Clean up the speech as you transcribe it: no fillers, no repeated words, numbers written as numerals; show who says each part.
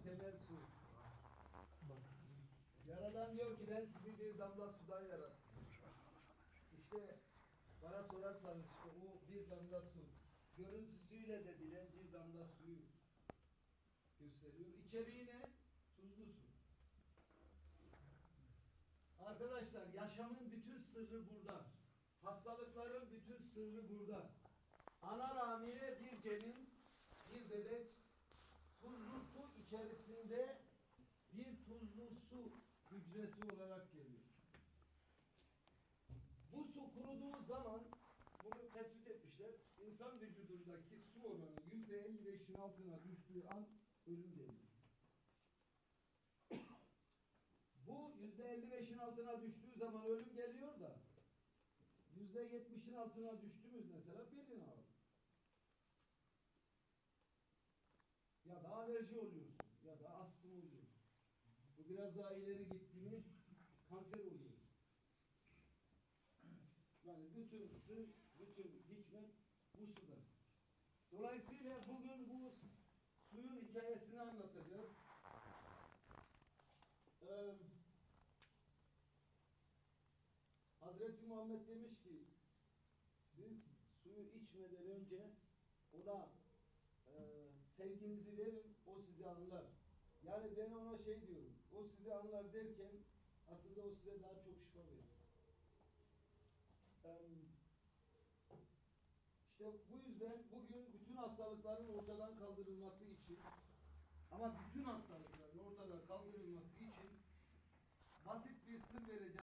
Speaker 1: temel su. Yaradan diyor ki ben sizi bir damla sudan yarattım. İşte bana sorarsanız işte o bir damla su. Görüntüsüyle de bilen bir damla suyu gösteriyor. İçeriği ne? Tuzlu su. Arkadaşlar yaşamın bütün sırrı burada. Hastalıkların bütün sırrı burada. Ana rahmiye bir cenin, bir bebek tuzlu su içerisinde bir tuzlu su hücresi olarak geliyor. Bu su kuruduğu zaman bunu tespit etmişler. İnsan vücudundaki su oranı %55'in altına düştüğü an ölüm geliyor. Bu %55'in altına düştüğü zaman ölüm geliyor da %70'in altına düştüğümüz mesela belin ağrı. Ya da alerji oluyorsun ya da astım oluyor. Bu biraz daha ileri gitti mi kanser oluyor. Yani bütün sır, bütün hikmet bu suda. Dolayısıyla bugün bu suyun hikayesini anlatacağız. Hazreti Muhammed demiş ki siz suyu içmeden önce ona sevginizi verin, o sizi anlar. Yani ben ona şey diyorum, o sizi anlar derken aslında o size daha çok şifa verir. İşte bu yüzden bugün bütün hastalıkların ortadan kaldırılması için ama bütün hastalıkların ortadan kaldırılması için basit bir sır vereceğim.